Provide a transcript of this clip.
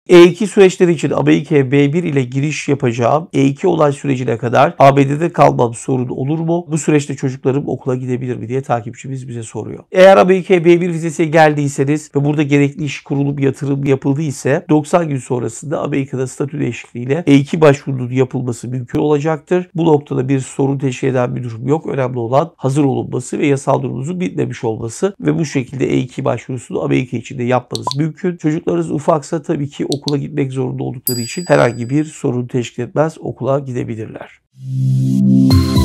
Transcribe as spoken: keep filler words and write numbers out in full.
E iki süreçleri için Amerika'ya B bir ile giriş yapacağım. E iki olay sürecine kadar A B D'de kalmam sorun olur mu? Bu süreçte çocuklarım okula gidebilir mi diye takipçimiz bize soruyor. Eğer Amerika'ya B bir vizesiyle geldiyseniz ve burada gerekli iş kurulup yatırım yapıldıysa doksan gün sonrasında Amerika'da statü değişikliğiyle E iki başvurunun yapılması mümkün olacaktır. Bu noktada bir sorun teşkil eden bir durum yok. Önemli olan hazır olunması ve yasal durumunuzun bitmemiş olması ve bu şekilde E iki başvurusunu Amerika içinde yapmanız mümkün. Çocuklarınız ufaksa tabii ki okula gitmek zorunda oldukları için herhangi bir sorun teşkil etmez. Okula gidebilirler.